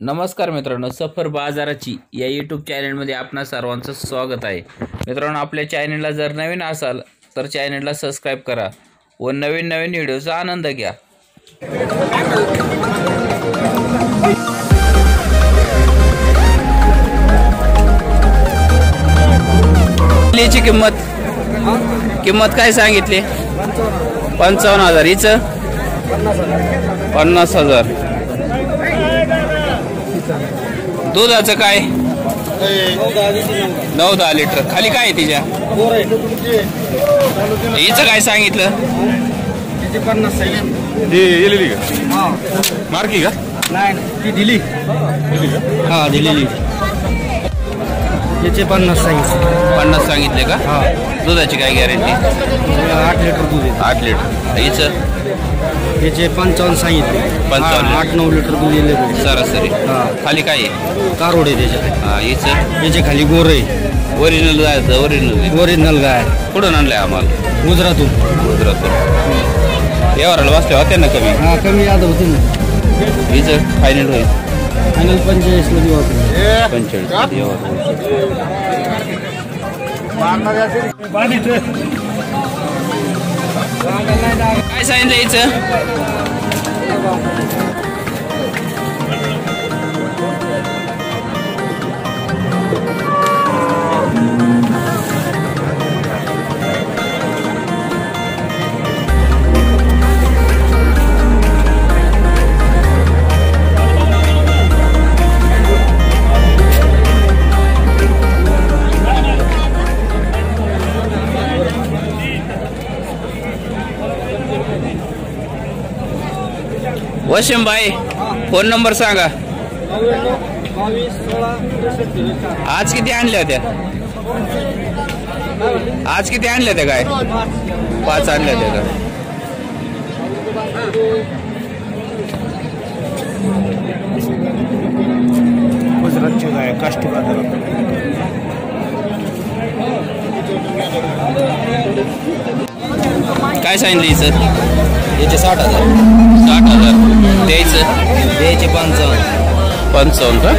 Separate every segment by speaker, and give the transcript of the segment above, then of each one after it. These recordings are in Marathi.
Speaker 1: नमस्कार मित्रांनो, सफर बाजाराची या यूट्यूब चॅनलमध्ये आपणा सर्वांचं स्वागत आहे। मित्रांनो, आपल्या चॅनलला जर नवीन असाल तर चॅनलला सबस्क्राइब करा व नवीन व्हिडिओचा आनंद घ्या। याची किंमत काय सांगितली? 55,000। हिचं 50,000। दुधाचं काय? 9-10 लिटर। खाली काय आहे तिच्या? हिचं काय सांगितलं?
Speaker 2: 50 मार्की का?
Speaker 3: नाही ती दिली हा दिलेली। याचे 50
Speaker 1: सांगितले का?
Speaker 3: हा।
Speaker 1: दुधाची काय गॅरंटी?
Speaker 3: 8 लिटर दूध येते।
Speaker 1: 8 लिटर। हिचं
Speaker 3: याचे 55 सांगितले।
Speaker 1: 55
Speaker 3: 8-9 लिटर दूध येते
Speaker 1: सरासरी।
Speaker 3: हा।
Speaker 1: खाली काय आहे?
Speaker 3: कारोड आहे त्याच्या।
Speaker 1: हा। हिचं
Speaker 3: याचे खाली गोर आहे।
Speaker 1: ओरिजिनल जायचं?
Speaker 3: ओरिजिनल गाय।
Speaker 1: कुठून आणलंय आम्हाला?
Speaker 3: गुजरातून।
Speaker 1: व्यवहाराला बसले होते ना कमी?
Speaker 3: हा कमी याद होते ना।
Speaker 1: हिचं फायनल होईल?
Speaker 3: फायनल 45 मध्ये होते।
Speaker 1: 45 काय सांगितलं हिचं? वशिम भाई, फोन नंबर सांगा। आज किती आणल्या होत्या? आज किती आणल्या होत्या? काय 5 आणल्या होत्या का?
Speaker 3: गुजरातची गाय काष्टी बाजारात।
Speaker 1: काय सांगितलं हिचं?
Speaker 3: याचे 60,000।
Speaker 1: 60,000। द्यायचं?
Speaker 3: द्यायचे 55
Speaker 1: का?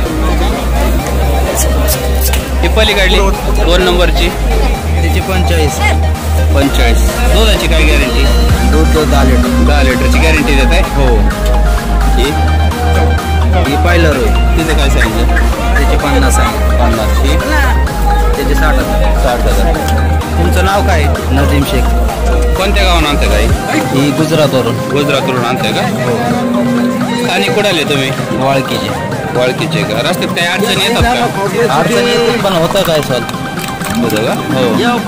Speaker 1: ही पलीकडली 2 नंबरची?
Speaker 3: त्याचे 45
Speaker 1: दुधाची काय गॅरंटी?
Speaker 3: दूध 10 लिटर।
Speaker 1: 10 लिटरची गॅरंटी देत आहे?
Speaker 3: हो।
Speaker 1: ही
Speaker 3: पाहिलं रोय
Speaker 1: तिथे काय सांगितलं?
Speaker 3: त्याचे 50 आहे।
Speaker 1: 50। ही
Speaker 3: त्याचे 60,000।
Speaker 1: तुमचं नाव काय?
Speaker 3: नजीम शेख।
Speaker 1: कोणत्या गावानं आणते गाई?
Speaker 3: ही
Speaker 1: गुजरातवरून आणते का? स्थानिक कुठाले तुम्ही? वाळकीचे का? रस्त्यात काही अडचणी येतात का?
Speaker 3: अडचणी येतात पण होतं काय सॉल्व
Speaker 1: होतं का? हो।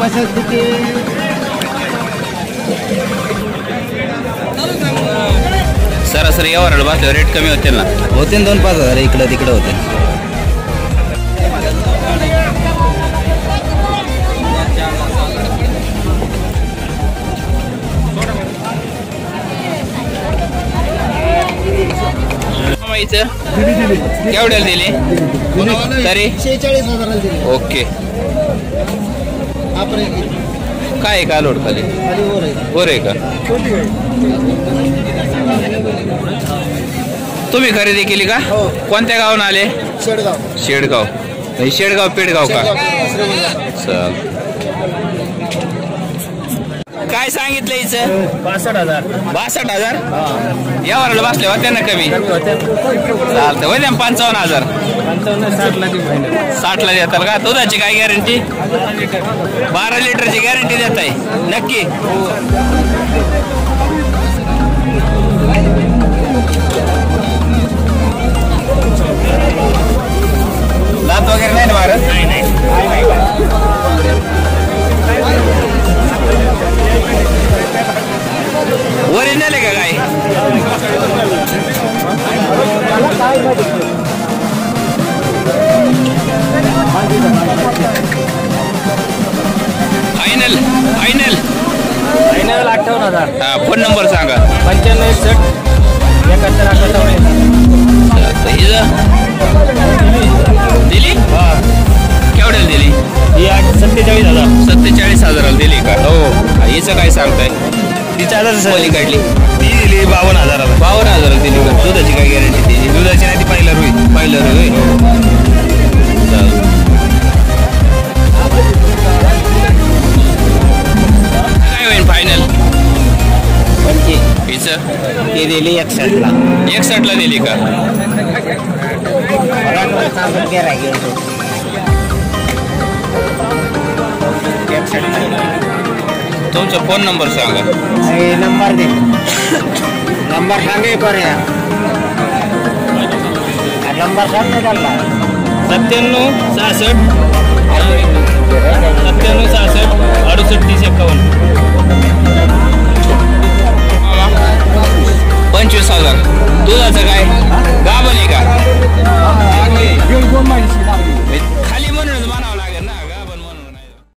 Speaker 1: सरासरी व्यवहाराला बसल्यावर रेट कमी होतील ना?
Speaker 3: होते 2-5 हजार इकडं तिकडं होते।
Speaker 1: केवढ्याला दिली तरी?
Speaker 3: 46,000 दिले।
Speaker 1: ओके। काय आहे का लोड खाली? वर आहे का? तुम्ही खरेदी केली का? कोणत्या गावून आले? शेडगाव। पेडगाव का? चल। काय सांगितलं हिचं?
Speaker 3: 62,000।
Speaker 1: 62,000? यावर बसले होते ना कमी? चालतं होते 55,000। 60ला देताल का? दुधाची काय गॅरंटी? 12 लिटरची गॅरंटी देत आहे नक्की? दात वगैरे नाही ना भारत? ओरिजिनल आहे का काय? फायनल
Speaker 3: 58,000।
Speaker 1: हा। फोन नंबर सांगा।
Speaker 3: 95 71
Speaker 1: हिचं दिली? केवढ्याला दिली?
Speaker 3: 47,000।
Speaker 1: 47,000 दिली का? हो। हिचं काय सांगताय?
Speaker 3: तिच्या
Speaker 1: पली काढली
Speaker 3: ती दिली 52,000।
Speaker 1: 52,000 दिली का? दुधाची काय गॅरंटी दिली?
Speaker 3: दुधाची नाही ती पहिला रुई
Speaker 1: ब्रॉयलर आहे काय होईल फायनल हिचं
Speaker 3: ती दिली 61ला
Speaker 1: 61ला दिली का तुमचा फोन नंबर सांगा
Speaker 3: नंबर दे नंबर सांगे पर्या नंबर सांग चालला
Speaker 4: 97 66 97 66 68 30 51